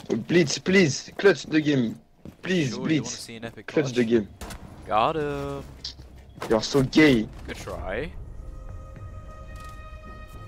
Blitz, please, clutch the game. Please, Sure, you want to Blitz, see an epic clutch clutch? the game. Got him. You're so gay. Good try.